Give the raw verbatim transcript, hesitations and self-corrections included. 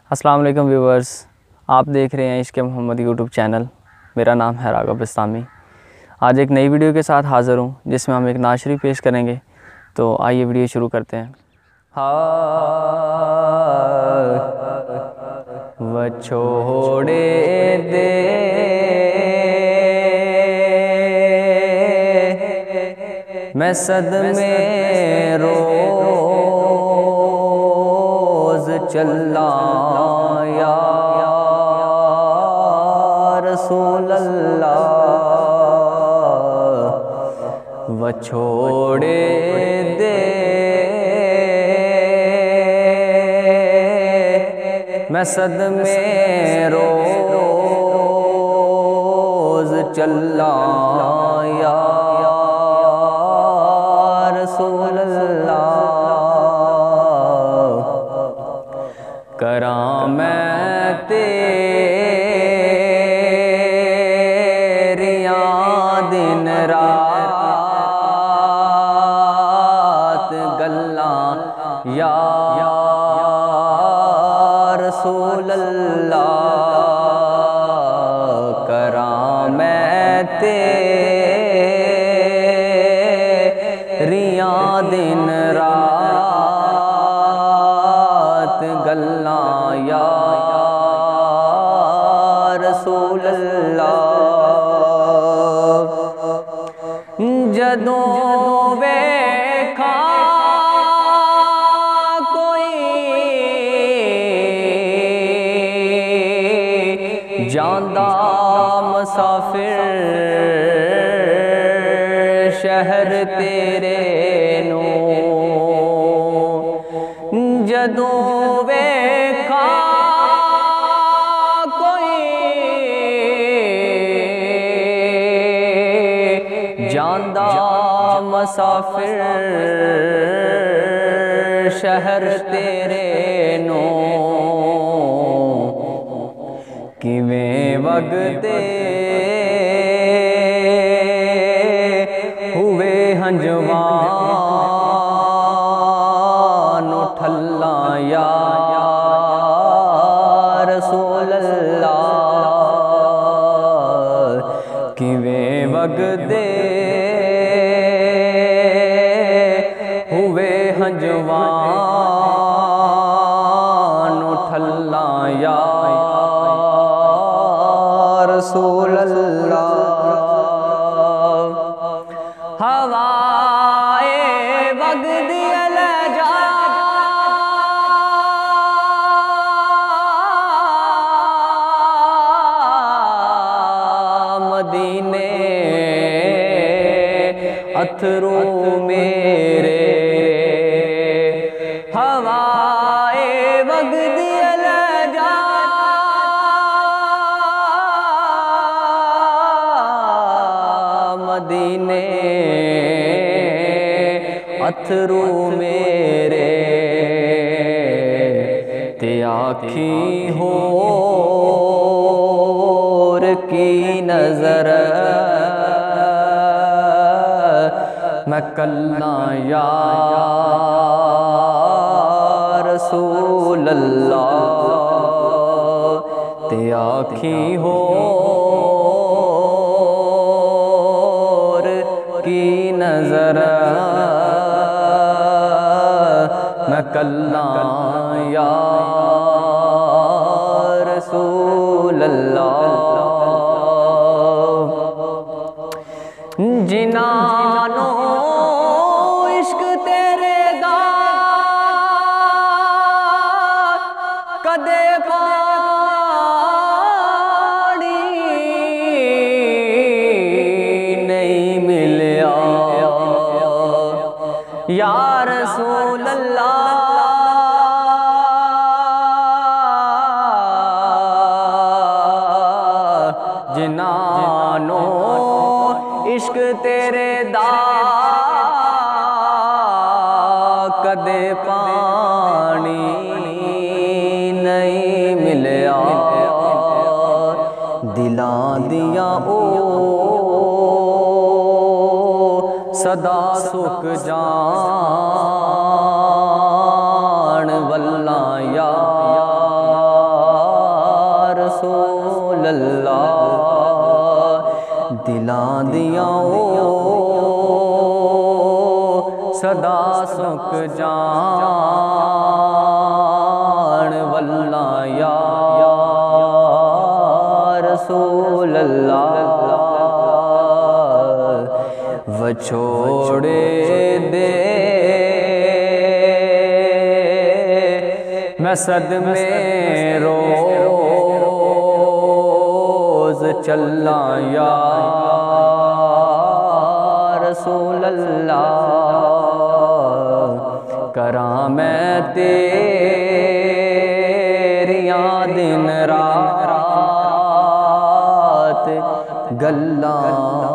अस्सलाम वालेकुम व्यूवर्स, आप देख रहे हैं इश्क़ मोहम्मद यूट्यूब चैनल। मेरा नाम है राग़ब इस्लामी। आज एक नई वीडियो के साथ हाज़िर हूँ जिसमें हम एक नात शरीफ पेश करेंगे। तो आइए वीडियो शुरू करते हैं। व छोड़े दे मैं सदमे रोज़ चला या रसूल अल्लाह। व छोड़े दे मैं सदमे रोज़ चला या रसूल अल्लाह। करां मैं तेरियां दिन रात गल्लां या रसूल अल्लाह। करां मैं तेरियां दिन रात गल्लां या रसूल अल्लाह। जदों वेखा जांदा मुसाफिर शहर तेरे नू, जदों वेखा कोई जांदा मुसाफिर शहर तेरे नू, किवें वगदे हुए हंजवान ठल्ला या रसूल अल्लाह। किवें वगदे हुए हंजवान ठल्ला या रसूल अल्लाह। हवाए वगदी ले जा मदीने अथरू मेरे। हवाए वगदी ले जा मदीने अथरू मेरे। ते आखी होर की नजर मैं कल्ला या रसूल अल्लाह। ते आखी हो की नजर मैं कल्ला या रसूल अल्लाह। जिनानो इश्क तेरे दा कदे पानी नहीं मिलिया या रसूल अल्लाह। जिनानो इश्क तेरे दा कदे पानी नहीं मिलिया। दिलां दियां ओ सदा सुख जान वल्ला या जान वल्ला या रसूल अल्लाह वछोड़े दे मैं सदमे रोज चला या रसूल अल्लाह करा मैं तेरियां दिन रात गल्लां